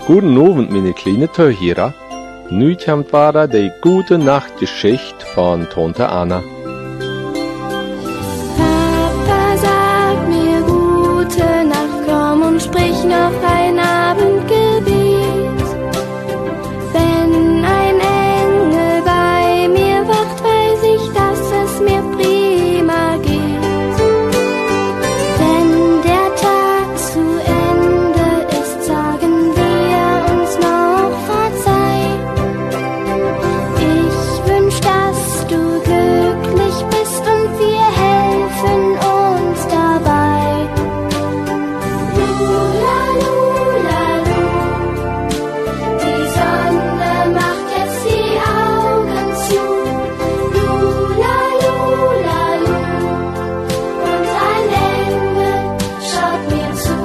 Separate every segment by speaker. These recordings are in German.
Speaker 1: Guten Abend, meine kleinen Zuhörer. Nu kommt wieder die gute Nachtgeschichte von Tante Anna.
Speaker 2: Papa, sag mir gute Nacht, komm und sprich noch ein Abendgebet. Wenn ein Engel bei mir wacht, weiß ich, dass es mir prima geht. Wenn der Tag zu Ende ist, sagen wir uns noch verzeih. Ich wünsch, dass du glücklich bist und wir helfen uns dabei. Lula, lula, lu. Die Sonne macht jetzt die Augen zu. Lula, lula, lu. Und ein Engel schaut mir zu.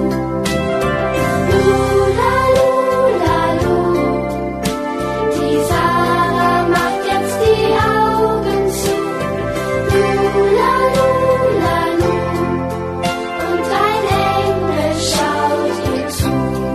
Speaker 2: Lula, lula, lu. Die Sarah macht jetzt die Augen zu. Lula, lula, lu. Und ein Engel schaut ihr zu.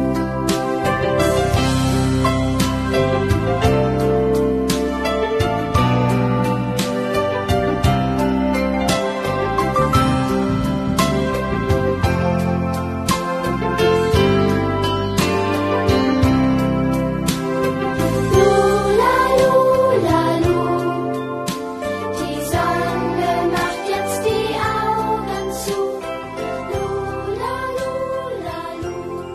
Speaker 2: Lula, lula, lu. Die Sonne macht jetzt die Augen zu. Lula, lula, lu.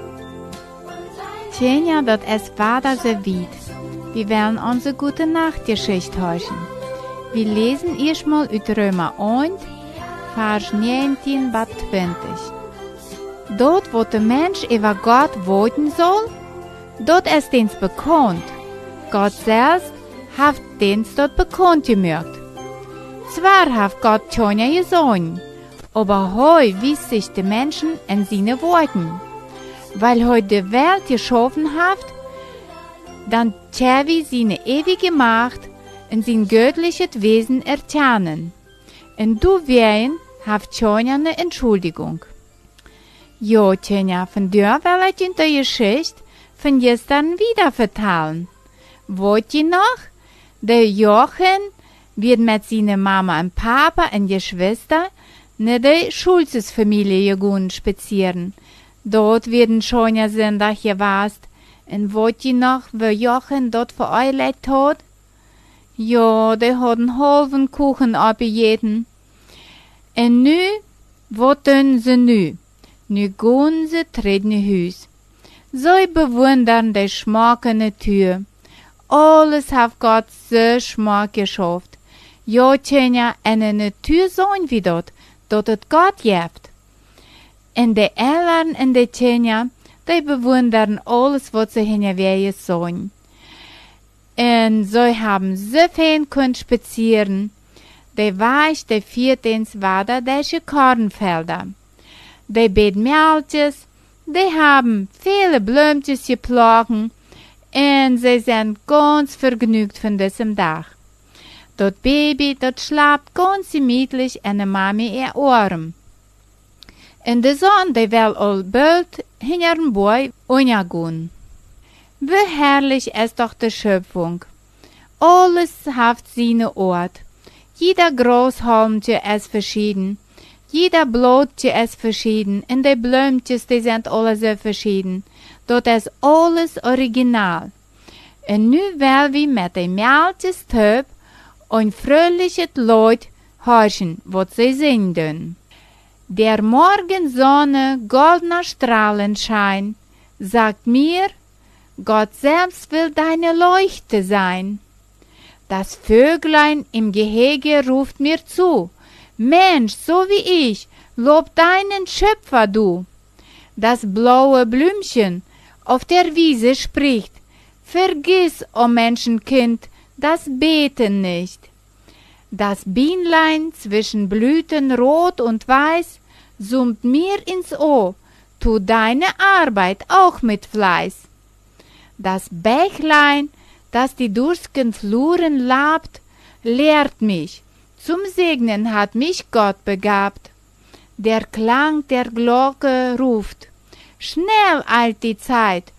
Speaker 2: Und ein
Speaker 3: Tjenja, dat es vader se wit. Wir werden unsere gute Nachtgeschichte hören. Wir lesen erstmal aus Römer 1, Vers 19 bis 20. Dort, wo der Mensch über Gott wohnen soll, dort ist uns bekannt. Gott selbst hat uns dort bekannt gemacht. Zwar hat Gott schon ja gesagt, aber heute wies sich die Menschen in seine Worten. Weil heute die Welt geschaffen hat, dann tja wir seine ewige Macht und sein göttliches Wesen erkennen. Und du werden habt schon eine Entschuldigung. Jo, Tjenja, von dir will ich in der Geschichte von gestern wieder vertellen. Wollt ihr noch? Der Jochen wird mit seiner Mama und Papa und Geschwister in die Schulzes-Familie gegangen spazieren. Dort werden schon ja Sonntag gewasst. Und wollt ihr noch, wo Jochen dort für euch lebt hat? Ja, der hat einen halben Kuchen abgejeten. Und nu, wo tun sie nu? Nu gehen sie treten Hüs. So bewundern die schmackende Tür. Alles hat Gott so schmack geschafft. Ja, Tjenja, eine Tür so wie dort hat Gott gehabt. Und die Eltern und die Tjenja, die bewundern alles, was sie hinterher sagen. Und sie haben so viel können spazieren. Die Weich, die führt ins Wasser durch Kornfelder. Die Beetmeltjes, die haben viele Blümchen gepflogen und sie sind ganz vergnügt von diesem Tag. Das Baby, das schlaft ganz gemütlich in der Mami ihr Arm. Und die Sonne, die will all bald hinter dem Boy untergehen. Wie herrlich ist doch die Schöpfung. Alles hat seine Ort. Jeder Großhalmche ist verschieden. Jeder Blattche ist verschieden. Und die Blümchen, die sind alle so verschieden. Dort ist alles original. Und nu will wir mit dem Mädchens Töp und fröhliches Leut horchen, was sie singen. Der Morgensonne goldener Strahlenschein sagt mir, Gott selbst will deine Leuchte sein. Das Vöglein im Gehege ruft mir zu, Mensch, so wie ich, lob deinen Schöpfer du. Das blaue Blümchen auf der Wiese spricht, vergiss, o Menschenkind, das Beten nicht. Das Bienlein zwischen Blüten rot und weiß summt mir ins Ohr, tu deine Arbeit auch mit Fleiß. Das Bächlein, das die durstigen Fluren labt, lehrt mich, zum Segnen hat mich Gott begabt. Der Klang der Glocke ruft, schnell eilt die Zeit,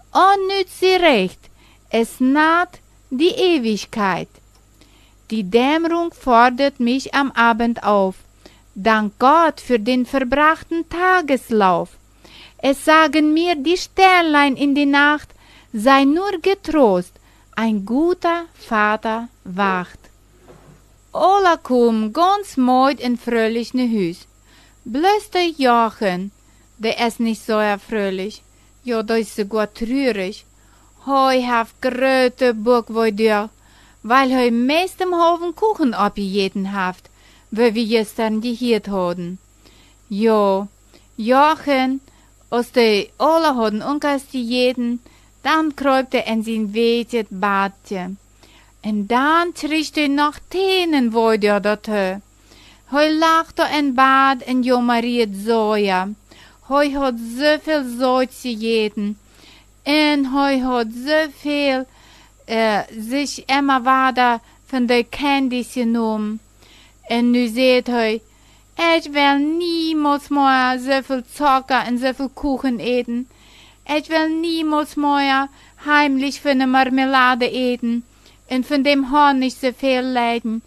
Speaker 3: unnütz sie recht, es naht die Ewigkeit. Die Dämmerung fordert mich am Abend auf. Dank Gott für den verbrachten Tageslauf. Es sagen mir die Sternlein in die Nacht, sei nur getrost, ein guter Vater wacht. Alla kom ganz mooi en fröhlich ne Hus. Bloß der Jochen, der ist nicht so erfröhlich. Ja, der ist sogar trürig. Hoi haft gröte Bock wo dir, weil hoi meist im Hofen Kuchen abgejeten haft, wo wir gestern gehört haben. Ja, Jochen, als die alle haben unkast gejeten, dann kräubt in sein weitet Badje. Und dann trischt noch Tränen, wo der dort hö. Hoi lacht in Bad en Jo Mariet Soja. Hoi hat so viel Salz gegeten. Und hoi hat so viel sich immer weiter von der Candies genommen. Und nu seht hoi, ich will niemals mehr so viel Zucker und so viel Kuchen eten. Ich will niemals mehr heimlich von der Marmelade eten und von dem Honig so viel leiden.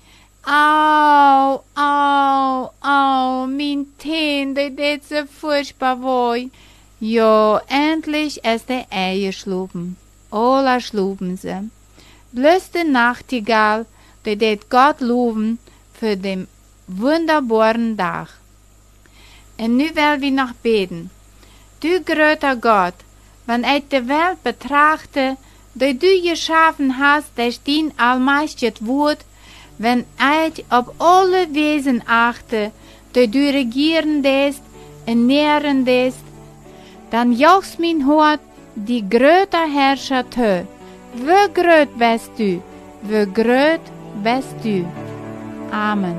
Speaker 3: Au, au, au, mein Kind, das ist so furchtbar weh. Ja, endlich ist der Ei geschlafen. Alle schlufen sie. Bloß die Nachtigall, die det Gott loben für den wunderbaren Tag. Und nu will wir noch beten. Du größter Gott, wenn ich die Welt betrachte, die du geschaffen hast, durch dein allmächtiges Wort, wenn ich auf alle Wesen achte, die du regieren lässt und nähren lässt, dann jochst mein Hort die größte Herrscher tö. Wie gröt bist du, wie gröt bist du. Amen.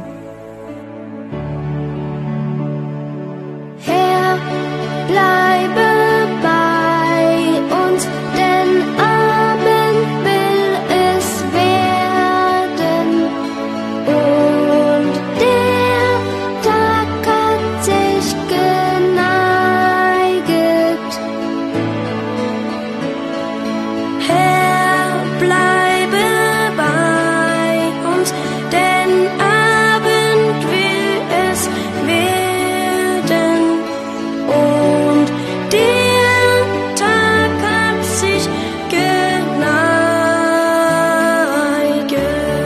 Speaker 2: Herr, bleibe bei uns, denn Abend will es werden und der Tag hat sich geneiget. Herr, bleibe bei uns, denn Abend will es werden und der Tag hat sich geneiget.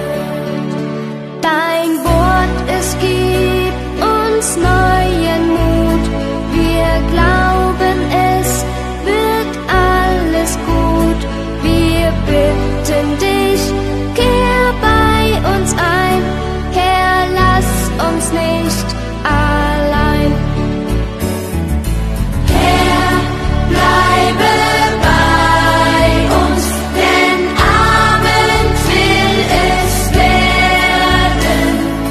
Speaker 2: Dein Wort, es gibt uns neuen Mut. Wir glauben, es wird alles gut. Wir bitten dich, kehr bei uns ein. Herr, lass uns nicht allein. Herr, bleibe bei uns, denn Abend will es werden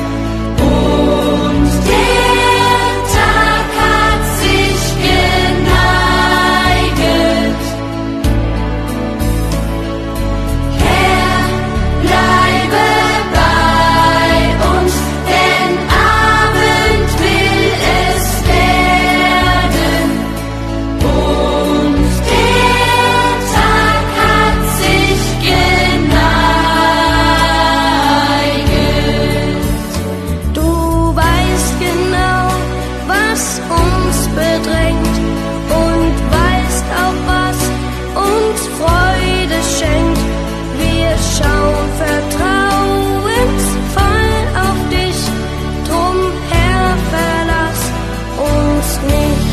Speaker 2: und der Tag hat sich geneiget. Herr, bleibe bei uns, denn Abend will es werden und der Tag hat sich geneiget. Du weißt genau, was uns bedrängt und weißt auch, was uns Freude schenkt. Wir schauen vertrauensvoll auf dich, drum Herr, verlass uns nicht.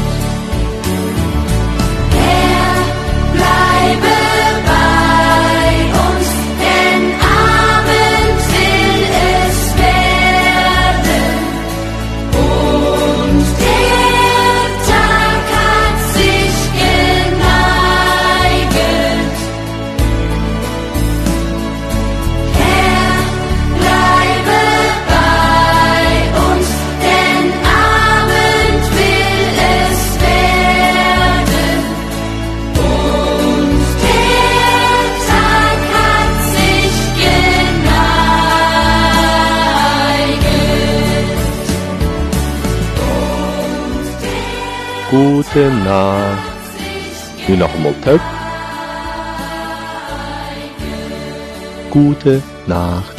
Speaker 2: Herr, bleibe bei uns, denn Abend will es werden und der Tag hat sich geneiget. Herr, bleibe bei uns, denn Abend will es werden und der Tag hat sich geneiget.
Speaker 1: Gute Nacht. Nu nog eenmaal terug. Gute Nacht.